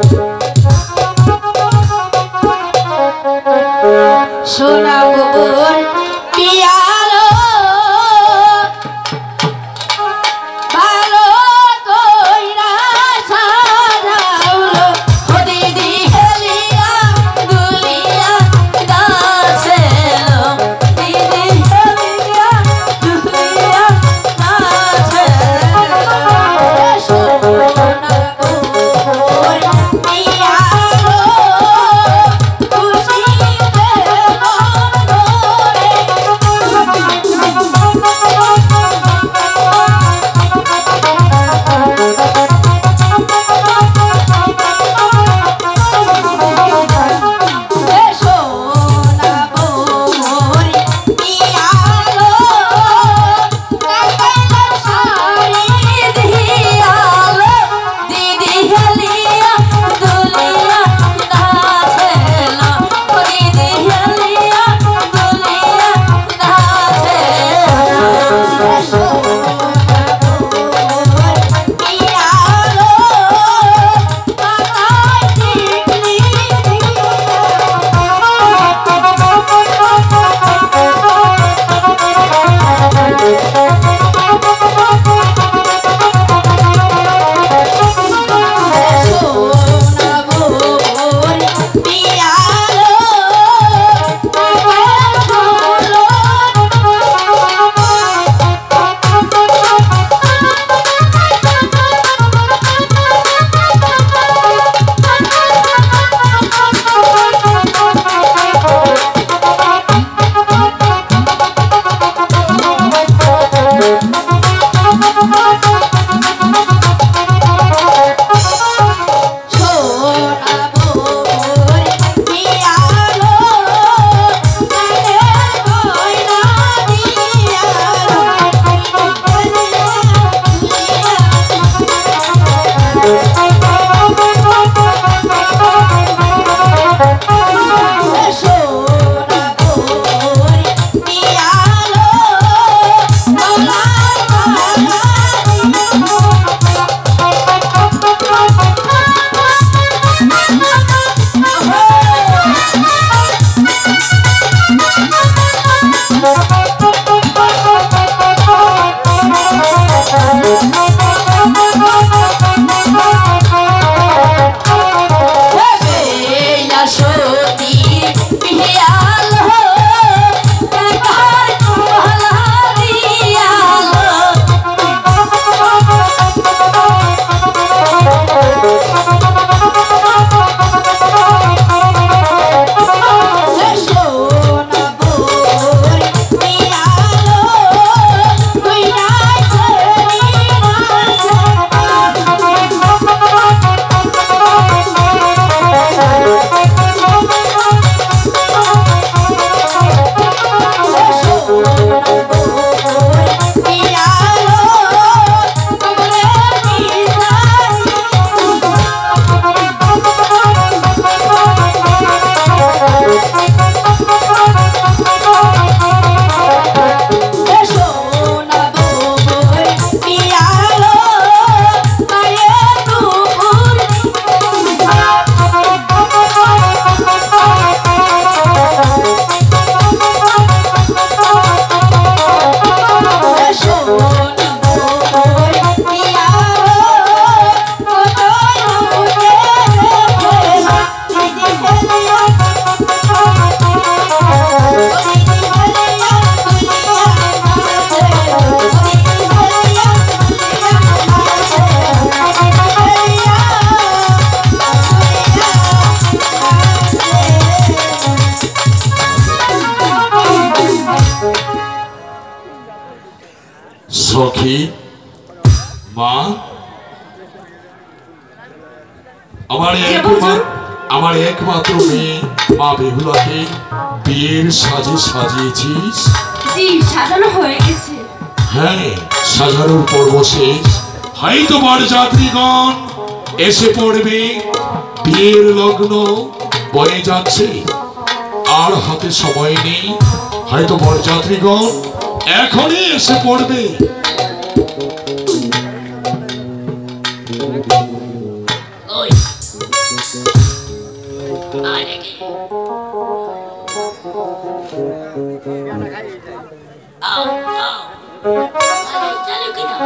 সোনাপুর পিয়ালো ভালো কইরা সাজাউলো ও দিদি হেলিয়া দুলিয়া নাচেলো দিদি হেলিয়া দুলিয়া নাচেলো সোনাপুর পিয়ালো সখী মা আমার একমাত্র মেয়ে মা বেহুলাকে বিয়ের সাজে সাজিয়েছিস? জি, সাজানো হয়ে গেছে। হ্যাঁ, সাজানোর পর্ব শেষ। হয়তো বরযাত্রীগণ এসে পড়বে, বিয়ের লগ্ন বয়ে যাচ্ছে, আর হাতে সময় নেই। হয়তো বরযাত্রীগণ এখনই এসে পড়বে। আরে কি আও আও আরে চলো কি না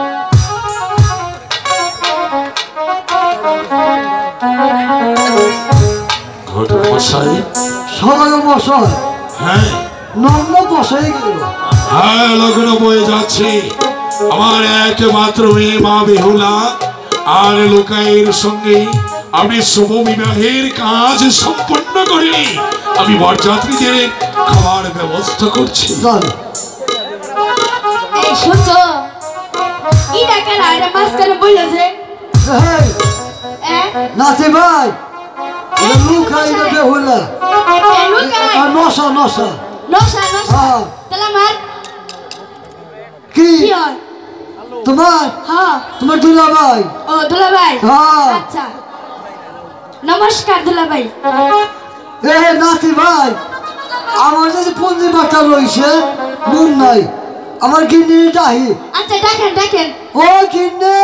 ঘটক মশাই সবাই মশাই হ্যাঁ নগ্ন বসাই গেল হ্যাঁ লগ্ন বয়ে যাচ্ছে আমার একমাত্র মেয়ে মা বেহুলা আর লোকাইয়ের সঙ্গে আমি শুভ বিবাহের কাজ সম্পন্ন করে আমি বরযাত্রীদের খাবার ব্যবস্থা করছি চল এই শুনছো ইটা কেন এটা মাঝখানে বলেছে নাতি ভাই লুকাই বেহুলা এই লুকাই নশা নশা নশা নশা হ্যাঁ। তাহলে আমার কি কি হয় তোমার হ্যাঁ তোমার দুলা ভাই ও দুলাভাই হ্যাঁ। আচ্ছা নমস্কার দুলাভাই এ নাতি ভাই আমার যে পঞ্জি বাটা রয়েছে মন নাই আমার গিন্নি ডাহি আচ্ছা ডাকেন ডাকেন ও গিন্নি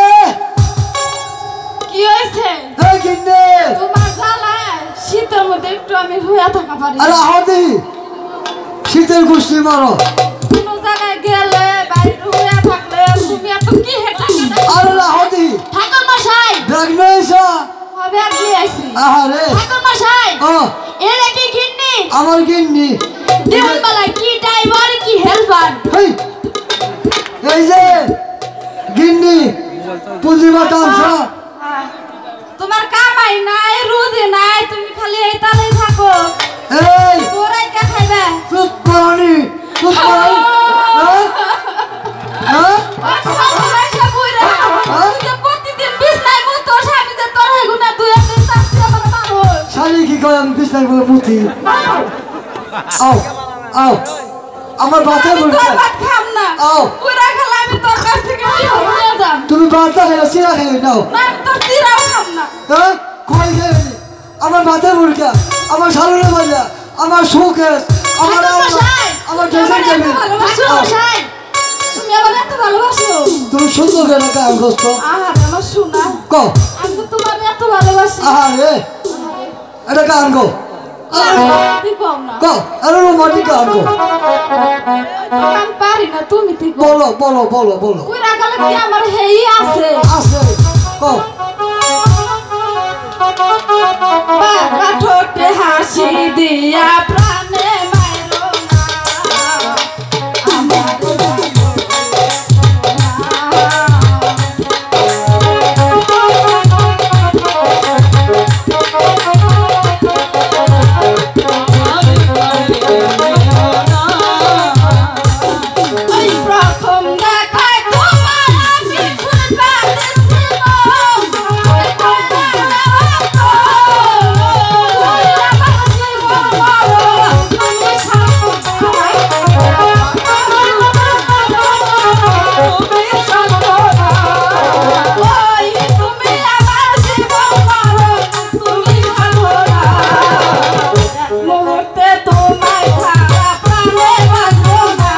কি হয়েছে এ গিন্নি তোমার জ্বালা শীতের মধ্যে একটু আমি হইয়া থাকা পারি আরে হাদি শীতের গোষ্ঠী মারো কোনো জায়গায় গেলে বাইরে হইয়া থাকলে তুমি এত কি হেঁটে আরে হাদি ঠাকুর মশাই ব্যাগ নয়সা হবে আর কি আইছি আহারে ঠাকুর মশাই ও এরা কি গিন্নি আমার গিন্নি দেউন বালা কি ড্রাইভার কি হেল্পার হেই এই যে গিন্নি পুঁজি বাটা আনছা তোমার কামাই নাই রুজি নাই তুমি খালি এই তালেই থাকো এই তোরাই কে খাইবে চুপ করনি চুপ করনি হ্যাঁ ওই সর্বনাশা কইরা তুই যে প্রতিদিন বিছনায় মুতো স্বামী যে তোর হেগুনা দুই একদিন শাস্তি আমার মানুষ শালি কি করে আমি বিছনায় বলে মুতি আও আও আমার বাতে আমি বলছে তোর ভাত খাম না আও। পুরা খেলা আমি তোর কাছ থেকে কি হয়ে যাম তুমি বাতা খেয়ে সিরা খেয়ে নাও না আমি তোর চিরাও খাম না হ্যাঁ কই খেয়ে আমার বাতে বলছে আমার শালুরে বাজা আমার সুখে আমার ঠাকুর মশাই, আমার তুমি ড্রেসিং আমার এত টেবিল ভালোবাসো, মশাই। তুমি আমার এত ভালোবাসো তুমি সুন্দর করে কাজ করছো আহার আমার শোনা ক আমি তো তোমার এত ভালোবাসি আরে এটা গান গো তুই কম না ক আরে রোমান্টিক গান গো আমি পারি না তুমি তুই কম বলো বলো বলো বলো ওই রাখালে কি আমার হেই আছে আছে ক বাবা ঠোঁটে হাসি দিয়া প্রাণে মাইরো না আমার ওই প্রথম দেখায় তোমার আমি খুলবা মুহূর্তে তোমায় ছাড়া প্রাণে বাঁচবো না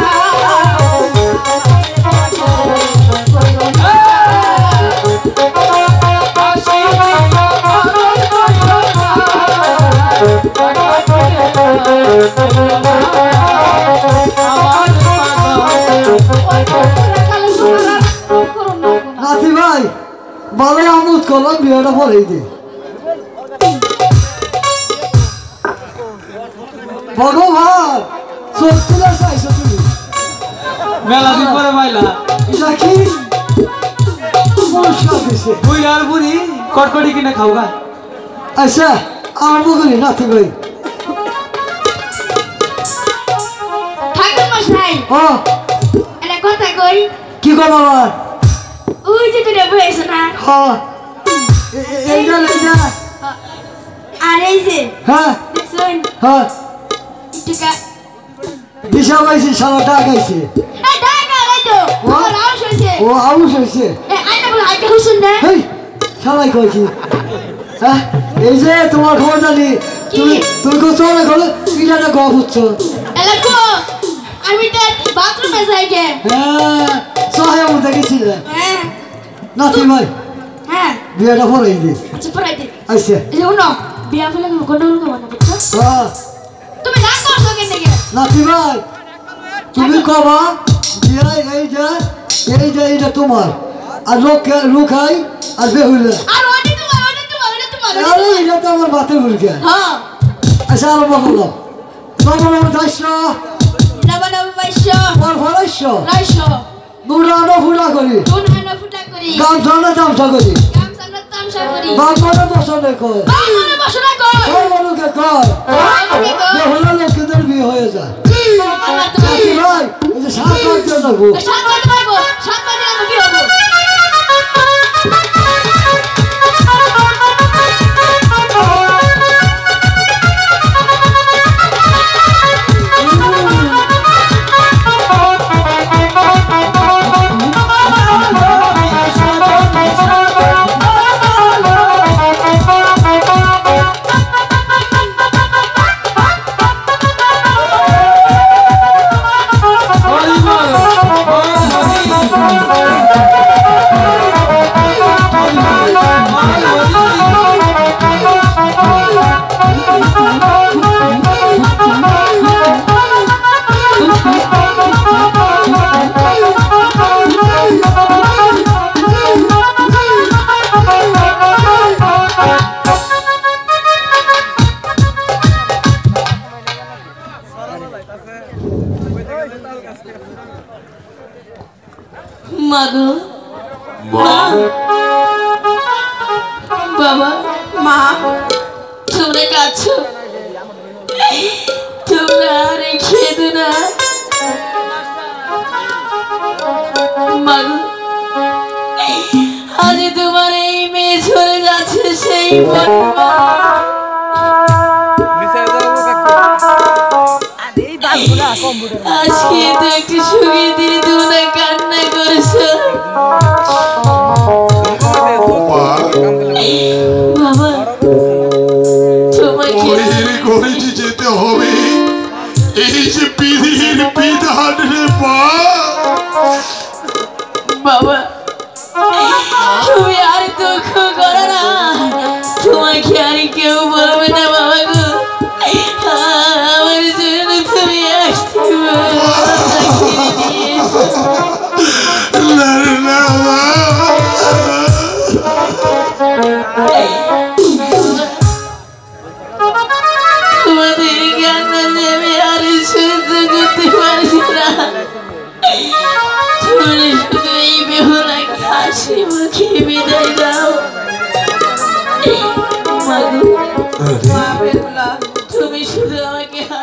নাতি ভাই ভালো আমোদ করলাম বিয়েটা পরে দি ভগবান চোখ তুলে চাইছো তুমি মেলা দিন পরে পাইলা এটা কি পুরস্কার দিছে বুড়ি আর বুড়ি কটকটি কিনে খাও গা আচ্ছা আরম্ভ করি নাতি ভাই ঠাকুর মশাই ও এটা কথা কই কি করবো আমার ওই যে তুই বসে না হ্যাঁ এইটা এইটা আর এই যে হ্যাঁ দেখছেন হ্যাঁ টিকা দিশা পাইছি সারা টাকা খাইছে এই ঢাকা এই তো ও। ওর আউশ হইছে ও আউস হয়েছে এই আইনা বলে আইটা হুসুন না হেই সবাই কইছি হ্যাঁ এই যে তোমার খবর জানি তুমি তুমি কোথাও না করো পিঠাটা গপ হচ্ছ এলাকো আমি তো বাথরুমে যাই গে হ্যাঁ সহায় মধ্যে গেছিলে হ্যাঁ নাতি ভাই হ্যাঁ বিয়েটা পড়াই দে আচ্ছা পড়াই দে আচ্ছা এই যে উনো বিয়া ফেলে গন্ডগোল করবো না বুঝছো তুমি রাগ করছো কেন নাকি নাতি ভাই তুমি কবা বিয়া এইটা তোমার আর লোকাই আর বেহুলা আর ওটা তোমার আরে এটা তো আমার বাতের মুরগা হ্যাঁ আচ্ছা আরম্ভ করলাম নবনব দাস্য নবনব বাইশ পর ফরাইশ রাইশ নুরানো ফুটা করি দুনহানা ফুটা করি গামছানা তামসা করি গামছানা তামসা করি বাপমানে বসনে কয় বামনে বসনা কর সর্বলোকে কয় বেহুলা লোকদের বিয়ে হয়ে যায় আমার তো নাতি ভাই এই যে 7 লাখ দিয়ে দেবো সাত বাজে লাগবো 7 বাজে আমি কি হবো মাগো বাবা মা তোমরা কাছো তোমরা রেখে দো না মাগো আজ তোমার এই মেয়ে চলে যাচ্ছে সেই আজকে তো একটু সুখের দিনে তোমরা কান্না করেছো বাবা তোমাকে করেছি যেতে হবে এই যে বিধির বিধান রে বাবা তুমি আর দুঃখ করো না তোমাকে আর কেউ বলবে না বাবা গো আমার জন্য তুমি তোমাদের কান্না নেমে আর সহ্য করতে পারছি না তুমি শুধু এই বেহুলাকে হাসি মুখে বিদায় দাও মাগো তুমি শুধু আমাকে